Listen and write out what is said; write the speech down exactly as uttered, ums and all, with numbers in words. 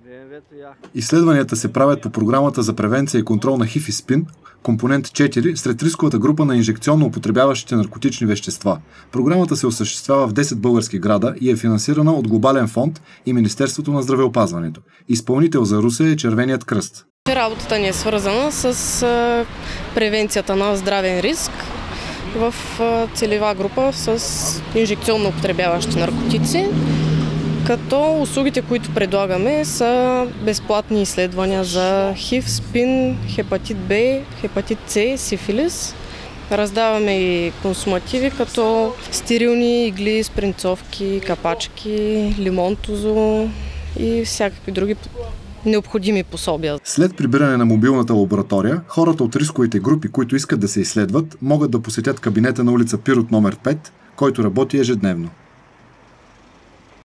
Изследванията се правят по програмата за превенция и контрол на ХИВ и СПИН, компонент четири, сред рисковата група на инжекционно употребяващите наркотични вещества. Програмата се осъществява в десет български града и е финансирана от Глобален фонд и Министерството на здравеопазването. Изпълнител за Русе е Червеният кръст. Работата ни е свързана с превенцията на здравен риск в целева група с инжекционно употребяващи наркотици, като услугите, които предлагаме, са безплатни изследвания за ХИВ, СПИН, хепатит Б, хепатит С, сифилис. Раздаваме и консумативи, като стерилни игли, спринцовки, капачки, лимонтозо и всякакви други необходими пособия. След прибиране на мобилната лаборатория, хората от рисковите групи, които искат да се изследват, могат да посетят кабинета на улица Пирот номер пет, който работи ежедневно.